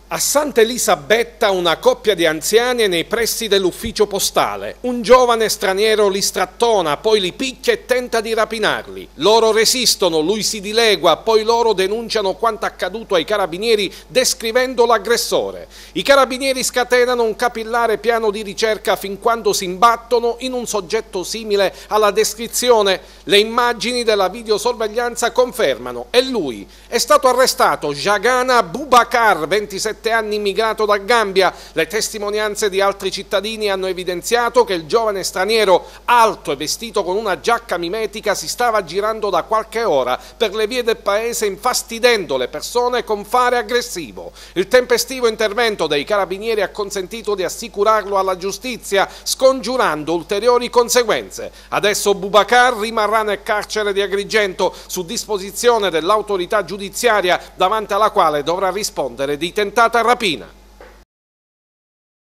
A Santa Elisabetta una coppia di anziani è nei pressi dell'ufficio postale. Un giovane straniero li strattona, poi li picchia e tenta di rapinarli. Loro resistono, lui si dilegua, poi loro denunciano quanto accaduto ai carabinieri descrivendo l'aggressore. I carabinieri scatenano un capillare piano di ricerca fin quando si imbattono in un soggetto simile alla descrizione. Le immagini della videosorveglianza confermano. È lui. È stato arrestato Jagana Boubacar, 27 anni, immigrato dal Gambia. Le testimonianze di altri cittadini hanno evidenziato che il giovane straniero, alto e vestito con una giacca mimetica, si stava girando da qualche ora per le vie del paese infastidendo le persone con fare aggressivo. Il tempestivo intervento dei carabinieri ha consentito di assicurarlo alla giustizia, scongiurando ulteriori conseguenze. Adesso Boubacar rimarrà nel carcere di Agrigento su disposizione dell'autorità giudiziaria, davanti alla quale dovrà rispondere di tentata rapina.